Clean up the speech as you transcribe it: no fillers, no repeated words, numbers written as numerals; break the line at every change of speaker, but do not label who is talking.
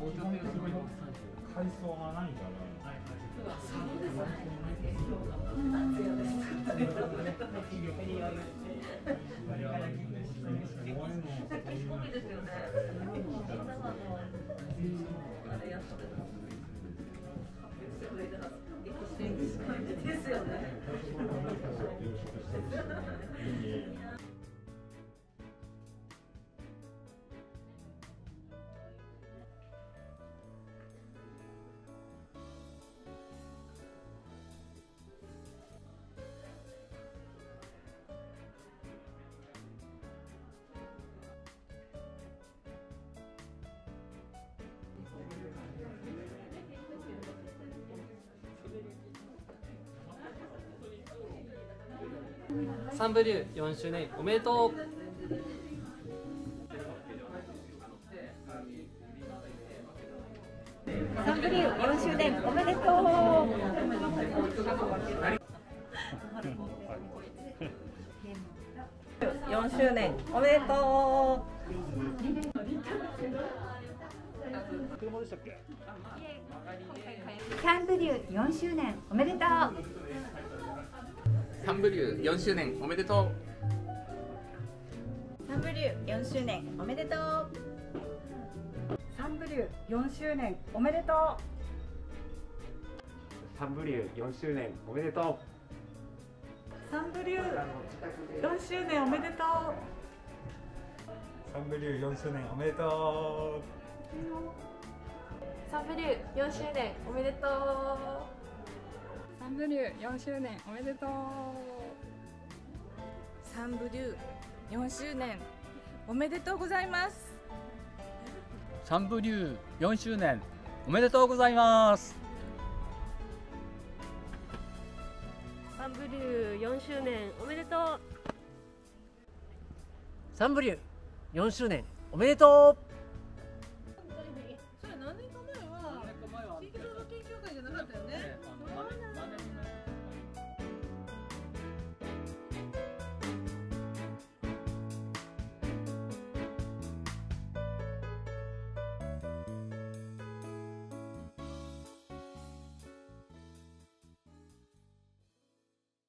海藻がないから。
ですよね。
サンブリュー4周年おめでとう。
サンブリュー4周年おめでとう。4周年おめでとう。サンブリュー4周年おめでとう。
サンブリュー4周年おめでとう。
サンブリュー4周年おめでとう。
サンブリュー4周年おめでとう。
サンブリュー4周年おめでとう。
サンブリュー4周年おめでとう。
サンブリュー4周年おめでとう。
サンブリュー4周年おめでとう。
サンブリュー4周年おめでとう。
サンブリュー4周年おめでとうございます。
サンブリュー4周年おめでとうございます。
サンブリュー4周年おめでとう。
サンブリュー4周年おめでとう。